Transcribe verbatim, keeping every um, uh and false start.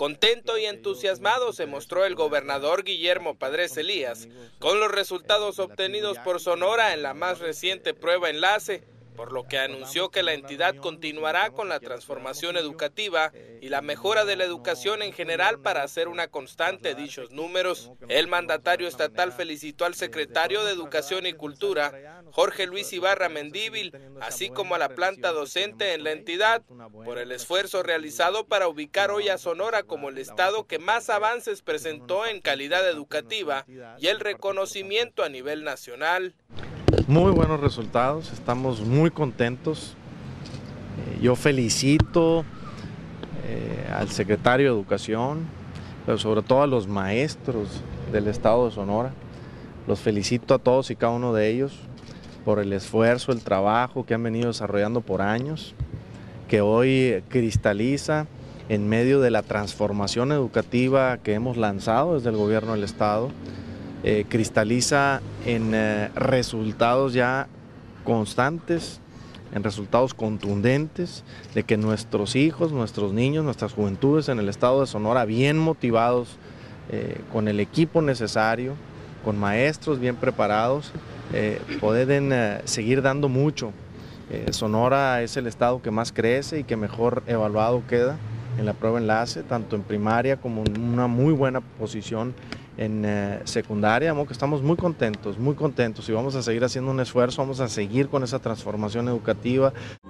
Contento y entusiasmado se mostró el gobernador Guillermo Padres Elías con los resultados obtenidos por Sonora en la más reciente prueba enlace, por lo que anunció que la entidad continuará con la transformación educativa y la mejora de la educación en general para hacer una constante dichos números. El mandatario estatal felicitó al secretario de Educación y Cultura, Jorge Luis Ibarra Mendívil, así como a la planta docente en la entidad, por el esfuerzo realizado para ubicar hoy a Sonora como el estado que más avances presentó en calidad educativa y el reconocimiento a nivel nacional. Muy buenos resultados, estamos muy contentos. Eh, yo felicito eh, al secretario de Educación, pero sobre todo a los maestros del estado de Sonora. Los felicito a todos y cada uno de ellos por el esfuerzo, el trabajo que han venido desarrollando por años, que hoy cristaliza en medio de la transformación educativa que hemos lanzado desde el gobierno del estado. Eh, cristaliza en eh, resultados ya constantes, en resultados contundentes de que nuestros hijos, nuestros niños, nuestras juventudes en el estado de Sonora, bien motivados, eh, con el equipo necesario, con maestros bien preparados, eh, pueden eh, seguir dando mucho. Eh, Sonora es el estado que más crece y que mejor evaluado queda en la prueba enlace, tanto en primaria como en una muy buena posición en eh, secundaria. Que estamos muy contentos, muy contentos y vamos a seguir haciendo un esfuerzo, vamos a seguir con esa transformación educativa.